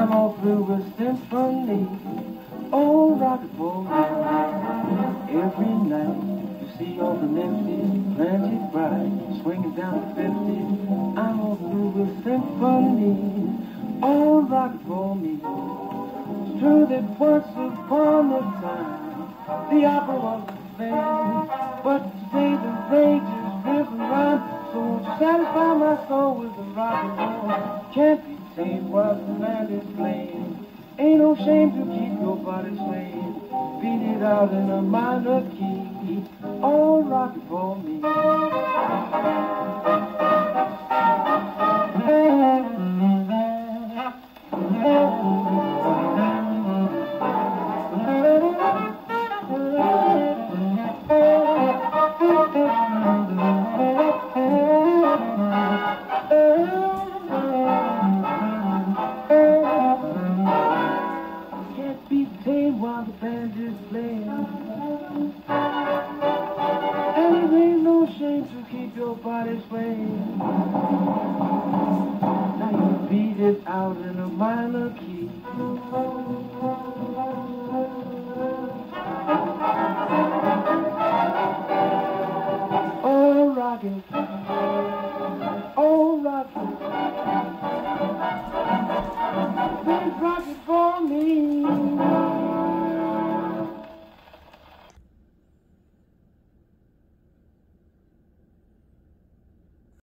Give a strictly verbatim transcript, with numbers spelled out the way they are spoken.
I'm all through with symphony. Oh, rock and roll. Every night you see all the nifty, plenty bright, swinging down to fifty. I'm all through with symphony. Oh, rock and roll me. It's true that once upon a time the opera was the thing, but today the rage is driven round. So won't you satisfy my soul with the rock and roll? Can't be tamed while the band is playing. Ain't no shame to keep your body swaying. Beat it out in a minor key. Oh, rock and roll me. While the band is playing, and there ain't no shame to keep your body swaying. Now you beat it out in a minor key.